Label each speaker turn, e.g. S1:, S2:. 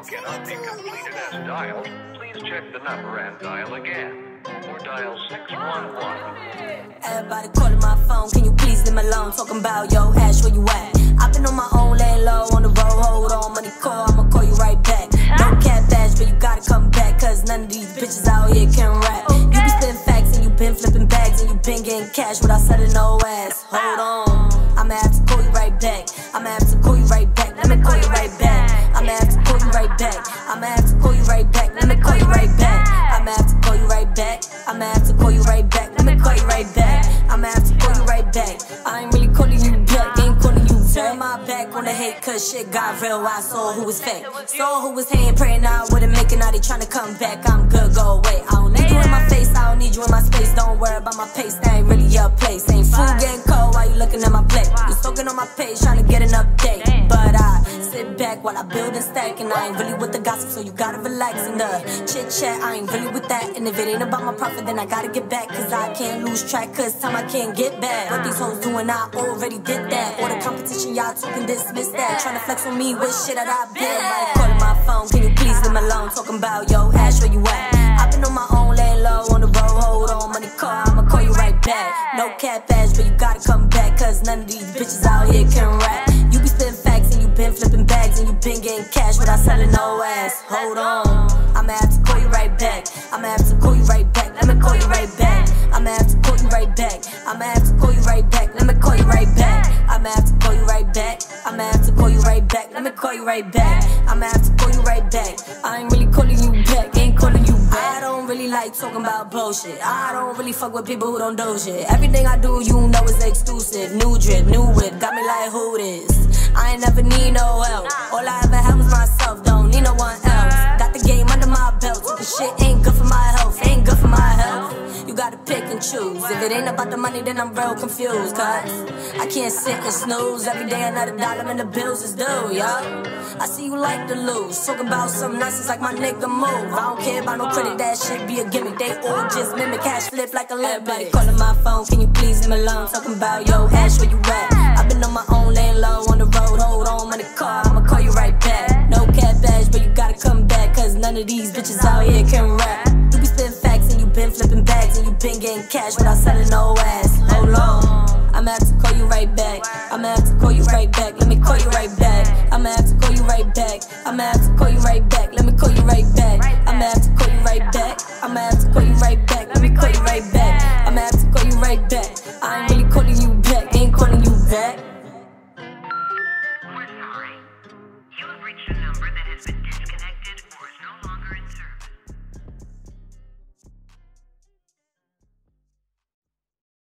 S1: call cannot be completed as dialed, please check the number and dial again. Or dial 611.
S2: Everybody calling my phone, can you please leave me alone? Talking about yo, Ash, where you at? I've been on my own, laying low on the road. Hold on, money call, I'ma call you right back. No cat badge, but you gotta come back, cause none of these bitches out here can rap. You be spitting facts and you been flipping bags and you been getting cash without selling no ass. Hold on, I'ma have to call you right back. I'ma have to call you right back. Let me call you right back. I'ma have to call you right back. I'ma have to call you right back. Let me call you right back. I'ma have to call you right back. I'ma have to call you right back. Let me call you right back. I'ma have to call you right back. I ain't really calling you back, ain't calling you. Turn my back on the hate, cause shit got real. I saw who was fake, saw who was hating, praying I wouldn't make it. Now they tryna come back. I'm good, go away. I don't need you in my face, I don't need you in my space. Don't worry about my pace, that ain't really your place. Ain't food getting cold while you looking at my plate. You soaking on my page, tryna get an update. But I sit back while I build and stack, and I ain't really with the gossip, so you gotta relax. And the chit chat, I ain't really with that. And if it ain't about my profit, then I gotta get back, cause I can't lose track, cause time I can't get back. What these hoes doing, I already did that. All the competition, y'all two can dismiss that. Tryna flex on me with shit that I been. Everybody calling my phone, can you please leave me alone? Talking about yo, Ash, where you at? I've been on my own, laying low on the road. Hold on, money call, I'ma call you right back. No cat badge, but you gotta come back, cause none of these bitches out here can rap. You be spitting facts and you been flipping bags and you been getting cash without selling no ass. Hold on, I'ma have to call you right back. I'ma have to call you right back. Let me call you right back. I'ma have to call you right back. I'ma have to call you right back. Let me call you right back. I'ma have to call you right back. I'ma have to call you right back. Let me call you right back. I'ma have to call you right back. I ain't really calling you back, ain't calling you back. I don't really like talking about bullshit. I don't really fuck with people who don't do shit. Everything I do, you know, is exclusive. New drip, new whip, got me like who this? I ain't never need no help. All I ever had was myself, don't need no one else. Got the game under my belt, so the shit ain't good for my health, ain't good for my health. You gotta pick and choose. If it ain't about the money, then I'm real confused, cause I can't sit and snooze. Every day another dollar and the bills is due, yo. I see you like to lose, talking about some nonsense like my nigga move. I don't care about no credit, that shit be a gimmick. They all just mimic, cash flip like a limp. Everybody calling my phone, can you please leave me alone? Talking about yo, Ash, where you at? I've been on my own, laying low on the road. Hold on, money call, I'ma call you right back. No cat badge, but you gotta come back, cause none of these bitches out here can rap. You be spitting facts and you been flipping bags and you been getting cash without selling no ass. Hold on, I'ma have to call you right back. I'ma have to call you right back. Let me call you right back. I'ma have to call you right back. I'ma have to call you right back. Let me call you right back. I'ma have to call you right back. I'ma have to call you right back. Let me call you right back. I'ma have to call you right back. I ain't really calling you back, ain't calling you back.
S3: We're sorry. You have reached a number that has been disconnected.